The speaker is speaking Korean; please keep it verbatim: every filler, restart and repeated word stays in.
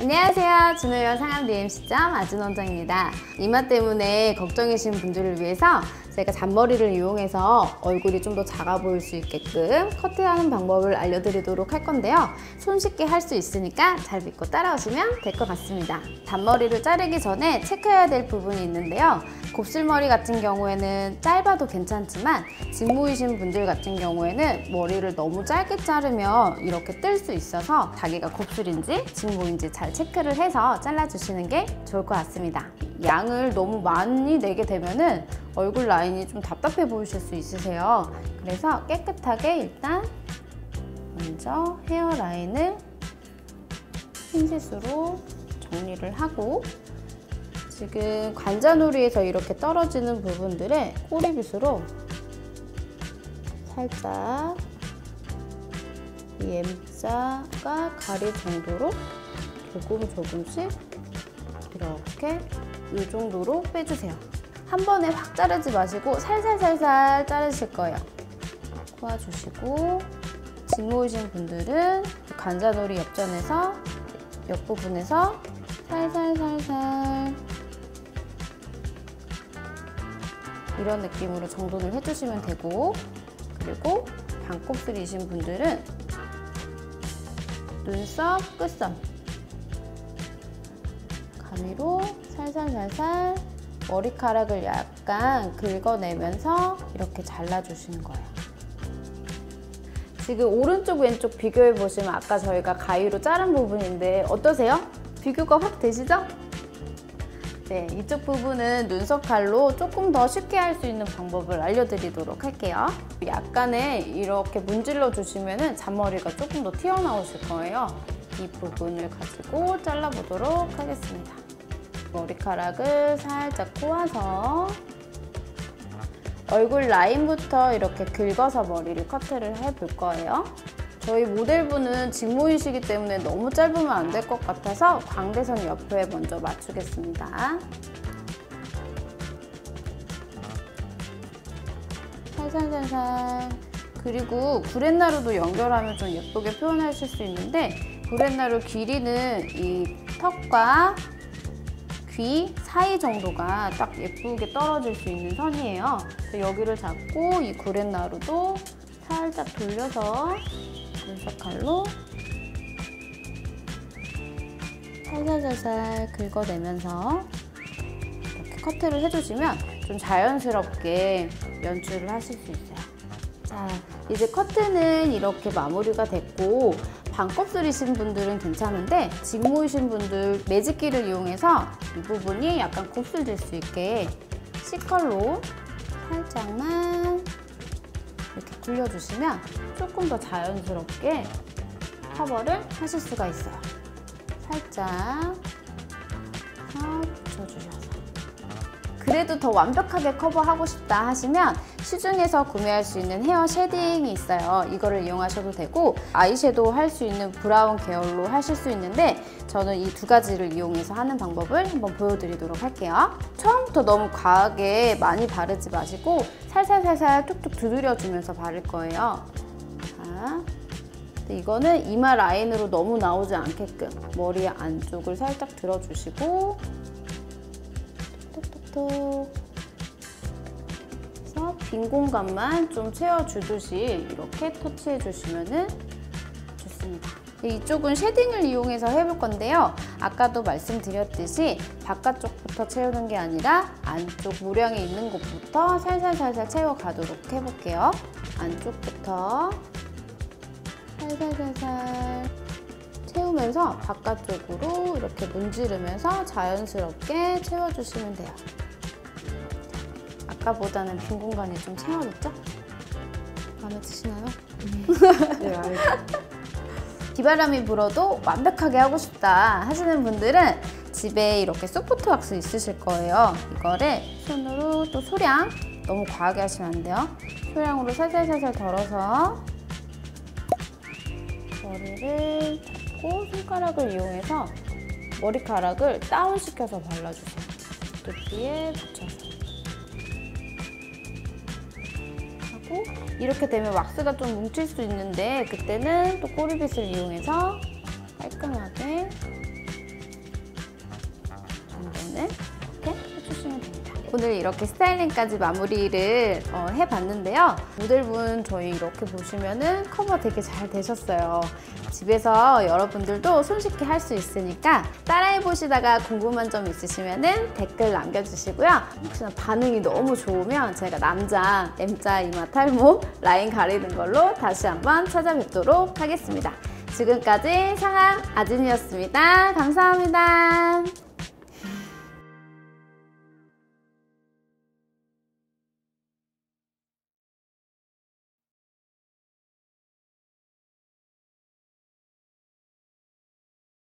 안녕하세요. 준호여 상암 디엠씨점 아준 원장입니다. 이마 때문에 걱정이신 분들을 위해서 제가 잔머리를 이용해서 얼굴이 좀 더 작아 보일 수 있게끔 커트하는 방법을 알려드리도록 할 건데요. 손쉽게 할 수 있으니까 잘 믿고 따라오시면 될 것 같습니다. 잔머리를 자르기 전에 체크해야 될 부분이 있는데요. 곱슬머리 같은 경우에는 짧아도 괜찮지만 직모이신 분들 같은 경우에는 머리를 너무 짧게 자르면 이렇게 뜰 수 있어서 자기가 곱슬인지 직모인지 잘 체크를 해서 잘라주시는 게 좋을 것 같습니다. 양을 너무 많이 내게 되면은 얼굴 라인이 좀 답답해 보이실 수 있으세요. 그래서 깨끗하게 일단 먼저 헤어 라인을 핀셋으로 정리를 하고, 지금 관자놀이에서 이렇게 떨어지는 부분들에 꼬리빗으로 살짝 이 M자가 가릴 정도로 조금 조금씩 이렇게 이 정도로 빼주세요. 한 번에 확 자르지 마시고 살살살살 자르실 거예요. 꼬아주시고, 직모이신 분들은 관자놀이 옆전에서 옆부분에서 살살살살 이런 느낌으로 정돈을 해주시면 되고, 그리고 반곱슬이신 분들은 눈썹, 끝선 가위로 살살살살 머리카락을 약간 긁어내면서 이렇게 잘라주시는 거예요. 지금 오른쪽 왼쪽 비교해 보시면 아까 저희가 가위로 자른 부분인데 어떠세요? 비교가 확 되시죠? 네, 이쪽 부분은 눈썹 칼로 조금 더 쉽게 할 수 있는 방법을 알려드리도록 할게요. 약간의 이렇게 문질러 주시면 잔머리가 조금 더 튀어나오실 거예요. 이 부분을 가지고 잘라보도록 하겠습니다. 머리카락을 살짝 꼬아서 얼굴 라인부터 이렇게 긁어서 머리를 커트를 해볼 거예요. 저희 모델분은 직모이시기 때문에 너무 짧으면 안 될 것 같아서 광대선 옆에 먼저 맞추겠습니다. 살살살살. 그리고 구렛나루도 연결하면 좀 예쁘게 표현하실 수 있는데, 구렛나루 길이는 이 턱과 귀 사이 정도가 딱 예쁘게 떨어질 수 있는 선이에요. 여기를 잡고 이 구렛나루도 살짝 돌려서 눈썹 칼로 살살살살 긁어내면서 이렇게 커트를 해주시면 좀 자연스럽게 연출을 하실 수 있어요. 자, 이제 커트는 이렇게 마무리가 됐고, 반곱슬이신 분들은 괜찮은데 직모이신 분들 매직기를 이용해서 이 부분이 약간 곱슬질 수 있게 C컬로 살짝만 이렇게 굴려주시면 조금 더 자연스럽게 커버를 하실 수가 있어요. 살짝 붙여주셔서. 그래도 더 완벽하게 커버하고 싶다 하시면 시중에서 구매할 수 있는 헤어 쉐딩이 있어요. 이거를 이용하셔도 되고, 아이섀도우 할 수 있는 브라운 계열로 하실 수 있는데 저는 이 두 가지를 이용해서 하는 방법을 한번 보여드리도록 할게요. 처음부터 너무 과하게 많이 바르지 마시고 살살살살 툭툭 두드려주면서 바를 거예요. 자, 이거는 이마 라인으로 너무 나오지 않게끔 머리 안쪽을 살짝 들어주시고 톡톡톡 해서 빈 공간만 좀 채워주듯이 이렇게 터치해 주시면 좋습니다. 이쪽은 쉐딩을 이용해서 해볼 건데요. 아까도 말씀드렸듯이 바깥쪽부터 채우는 게 아니라 안쪽 모량에 있는 곳부터 살살살살 채워가도록 해볼게요. 안쪽부터 살살살살 채우면서 바깥쪽으로 이렇게 문지르면서 자연스럽게 채워주시면 돼요. 아까보다는 빈 공간이 좀 채워졌죠? 마음에 드시나요? 네, 알겠습니다. 비바람이 불어도 완벽하게 하고 싶다 하시는 분들은 집에 이렇게 소프트 왁스 있으실 거예요. 이거를 손으로 또 소량, 너무 과하게 하시면 안 돼요. 소량으로 살살살살 덜어서 머리를 잡고 손가락을 이용해서 머리카락을 다운시켜서 발라주세요. 두피에 붙여서. 하고 이렇게 되면 왁스가 좀 뭉칠 수 있는데 그때는 또 꼬리빗을 이용해서 깔끔하게 부분을 이렇게 해주시면 됩니다. 오늘 이렇게 스타일링까지 마무리를 어, 해봤는데요. 모델분 저희 이렇게 보시면은 커버 되게 잘 되셨어요. 집에서 여러분들도 손쉽게 할 수 있으니까 따라해보시다가 궁금한 점 있으시면은 댓글 남겨주시고요. 혹시나 반응이 너무 좋으면 제가 남자 M자 이마 탈모 라인 가리는 걸로 다시 한번 찾아뵙도록 하겠습니다. 지금까지 상암 아진이었습니다. 감사합니다.